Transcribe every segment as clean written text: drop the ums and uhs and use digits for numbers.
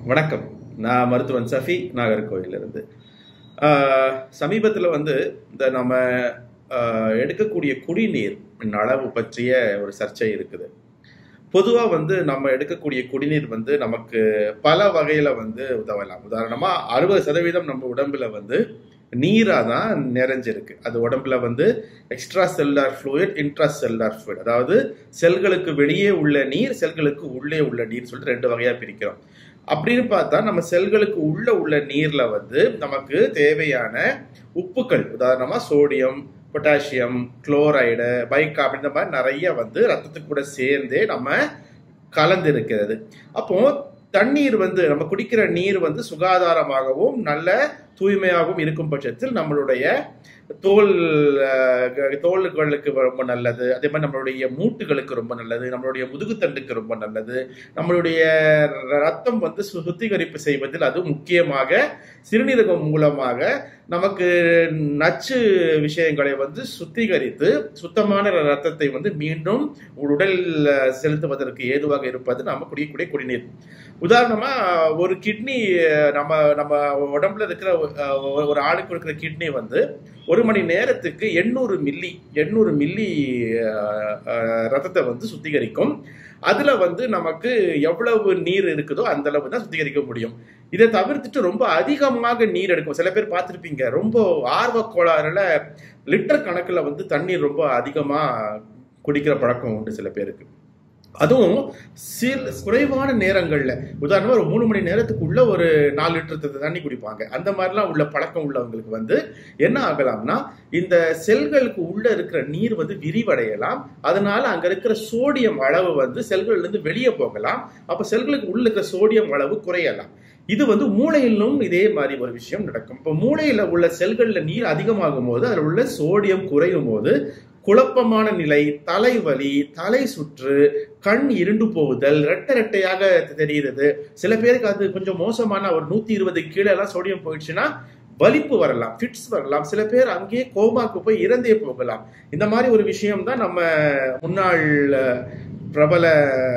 வணக்கம். நான் மருத்துவன் சஃபி, நாகர்கோயிலிருந்து. சமீபத்தில் இந்த நம்ம எடுக்கக்கூடிய குடிநீர் அளவு பற்றிய ஒரு சர்ச்சை இருக்குது. பொதுவாக நம்ம எடுக்கக்கூடிய குடிநீர் நமக்கு பல வகையில் உதவலாம். உதாரணமாக 60% நம்ம உடம்புல நீராக தான் நிறைஞ்சிருக்கு. அது உடம்புல extra cellular fluid, intra cellular fluid, அதாவது செல்களுக்கு வெளியே உள்ள நீர், செல்களுக்கு உள்ளே உள்ள நீர் சொல்லிட்டு 2 வகையாக பிரிக்கிறோம். அப்படின்னு பார்த்தா நம்ம செல்களுக்கு உள்ள நீர்ல நமக்கு தேவையான உப்புக்கள், உதாரணமா சோடியம், பொட்டாசியம், குளோரைடு, பைகார்பனேட், இந்த மாதிரி நிறைய ரத்தத்துக்கு கூட சேர்ந்தே நம்ம கலந்து இருக்கிறது. அப்போ தண்ணீர் நம்ம குடிக்கிற நீர் சுகாதாரமாகவும் நல்ல தூய்மையாகவும் இருக்கும் பட்சத்தில் நம்மளுடைய தோல்களுக்கு ரொம்ப நல்லது. அதே மாதிரி நம்மளுடைய மூட்டுகளுக்கு ரொம்ப நல்லது, நம்மளுடைய முதுகுத்தண்டுக்கு ரொம்ப நல்லது. நம்மளுடைய ரத்தம் சுத்திகரிப்பு செய்வதில், அது முக்கியமாக சிறுநீரகம் மூலமாக நமக்கு நச்சு விஷயங்களை சுத்திகரித்து சுத்தமான ரத்தத்தை மீண்டும் உடல் செலுத்துவதற்கு ஏதுவாக இருப்பது நம்ம குடிக்கக்கூடிய குடிநீர். உதாரணமா ஒரு கிட்னி, நம்ம உடம்புல இருக்கிற ஒரு ஆளுக்கு இருக்கிற கிட்னி 1 மணி நேரத்துக்கு 800 மில்லி ரத்தத்தை சுத்திகரிக்கும். அதுல நமக்கு எவ்வளவு நீர் இருக்குதோ அந்த அளவு தான் சுத்திகரிக்க முடியும். இதை தவிர்த்துட்டு ரொம்ப அதிகமாக நீர் எடுக்கும். சில பேர் பார்த்துருப்பீங்க, ரொம்ப ஆர்வ கோளாறுல லிட்டர் கணக்குல தண்ணீர் ரொம்ப அதிகமா குடிக்கிற பழக்கம் உண்டு சில பேருக்கு. அதுவும் குறைவான நேரங்கள்ல, உதாரணமா ஒரு 3 மணி நேரத்துக்குள்ள ஒரு 4 லிட்டர் தண்ணி குடிப்பாங்க. அந்த மாதிரிலாம் உள்ள பழக்கம் உள்ளவங்களுக்கு என்ன ஆகலாம்னா, இந்த செல்களுக்கு உள்ள இருக்கிற நீர் விரிவடையலாம். அதனால அங்க இருக்கிற சோடியம் அளவு செல்கள்ல இருந்து வெளியே போகலாம். அப்ப செல்களுக்கு உள்ள இருக்கிற சோடியம் அளவு குறையலாம். இது மூளையிலும் இதே மாதிரி ஒரு விஷயம் நடக்கும். இப்போ மூளையில உள்ள செல்கள்ல நீர் அதிகமாகும் போது அதில் உள்ள சோடியம் குறையும் போது குழப்பமான நிலை, தலைவலி, தலை சுற்று, கண் இருண்டு போகுதல், ரெட்டையாக தெரிகிறது. சில பேருக்கு அது கொஞ்சம் மோசமான, ஒரு 120 கீழே எல்லாம் சோடியம் போயிடுச்சுன்னா வலிப்பு வரலாம், ஃபிட்ஸ் வரலாம். சில பேர் அங்கேயே கோமாக்கு போய் இறந்தே போகலாம். இந்த மாதிரி ஒரு விஷயம் தான் நம்ம முன்னாள் பிரபல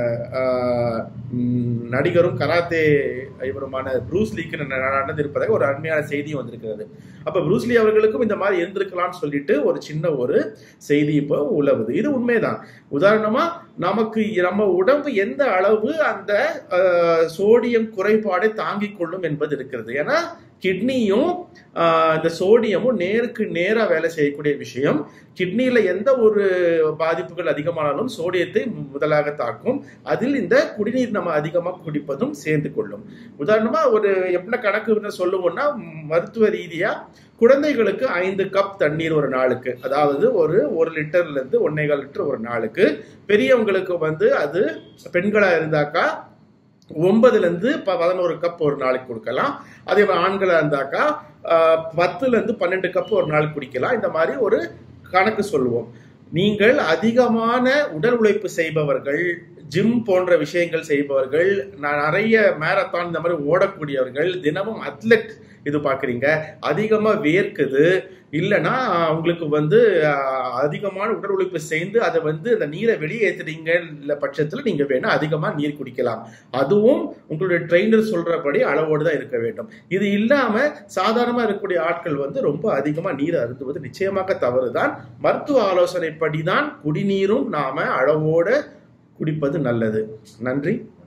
நடிகரும் கராத்தே இவருமான ப்ரூஸ்லிக்கு நடந்திருப்பதாக ஒரு அருமையான செய்தியும் வந்திருக்கிறது. அப்ப ப்ரூஸ்லி அவர்களுக்கும் இந்த மாதிரி இருந்திருக்கலாம்னு சொல்லிட்டு ஒரு சின்ன ஒரு செய்தி இப்போ உலவுது. இது உண்மைதான். உதாரணமா நமக்கு நம்ம உடம்பு எந்த அளவு அந்த சோடியம் குறைபாடை தாங்கிக் கொள்ளும் என்பது இருக்கிறது. ஏன்னா கிட்னியும் இந்த சோடியமும் நேருக்கு நேரா வேலை செய்யக்கூடிய விஷயம். கிட்னியில எந்த ஒரு பாதிப்புகள் அதிகமானாலும் சோடியத்தை முதலாக தாக்கும். அதில் இந்த குடிநீர் நம்ம அதிகமாக குடிப்பதும் சேர்ந்து கொள்ளும். உதாரணமா ஒரு எப்படி கணக்கு சொல்லுவோம்னா, மருத்துவ ரீதியா குழந்தைகளுக்கு 5 கப் தண்ணீர் ஒரு நாளுக்கு, அதாவது ஒரு 1 லிட்டர்ல இருந்து 1.25 லிட்டர் ஒரு நாளுக்கு. பெரியவங்களுக்கு அது பெண்களா இருந்தாக்கா 9ல இருந்து 11 கப் ஒரு நாளைக்கு கொடுக்கலாம். அதே மாதிரி ஆண்களா இருந்தாக்கா 10ல இருந்து 12 கப் ஒரு நாளைக்கு குடிக்கலாம். இந்த மாதிரி ஒரு கணக்கு சொல்லுவோம். நீங்கள் அதிகமான உடல் உழைப்பு செய்பவர்கள், ஜிம் போன்ற விஷயங்கள் செய்பவர்கள், நிறைய மேரத்தான் இந்த மாதிரி ஓடக்கூடியவர்கள், தினமும் அத்லெட் இது பாக்குறீங்க, அதிகமா வேர்க்குது, இல்லைன்னா உங்களுக்கு அதிகமான உடல் உழைப்பு செய்து அதை அந்த நீரை வெளியேற்றுறீங்க பட்சத்துல நீங்க வேணா அதிகமா நீர் குடிக்கலாம். அதுவும் உங்களுடைய ட்ரெயினர் சொல்றபடி அளவோடு தான் இருக்க வேண்டும். இது இல்லாம சாதாரணமா இருக்கக்கூடிய ஆட்கள் ரொம்ப அதிகமா நீர் அருந்துவது நிச்சயமாக தவறுதான். மருத்துவ ஆலோசனைப்படிதான் குடிநீரும் நாம அளவோட குடிப்பது நல்லது. நன்றி.